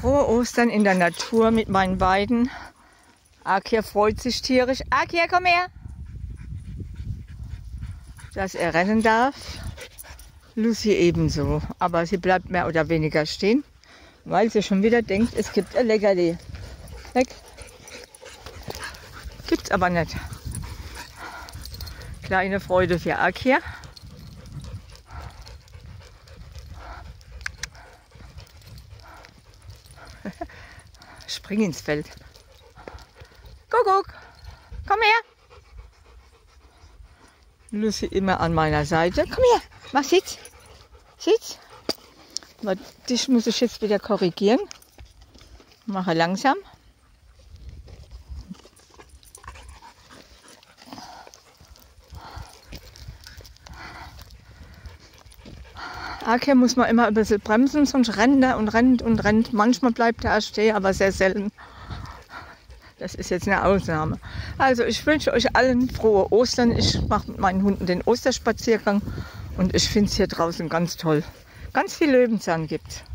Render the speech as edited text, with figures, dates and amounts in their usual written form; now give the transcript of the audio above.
Frohe Ostern in der Natur mit meinen beiden. Akir freut sich tierisch. Akir, komm her! Dass er rennen darf. Lucy ebenso. Aber sie bleibt mehr oder weniger stehen, weil sie schon wieder denkt, es gibt ein Leckerli. Weg. Gibt's aber nicht. Kleine Freude für Akir. Spring ins Feld. Kuckuck, komm her. Lucy immer an meiner Seite. Komm her, mach Sitz. Sitz. Dich muss ich jetzt wieder korrigieren. Mache langsam. Akir muss man immer ein bisschen bremsen, sonst rennt er und rennt und rennt. Manchmal bleibt er stehen, aber sehr selten. Das ist jetzt eine Ausnahme. Also ich wünsche euch allen frohe Ostern. Ich mache mit meinen Hunden den Osterspaziergang und ich finde es hier draußen ganz toll. Ganz viel Löwenzahn gibt es.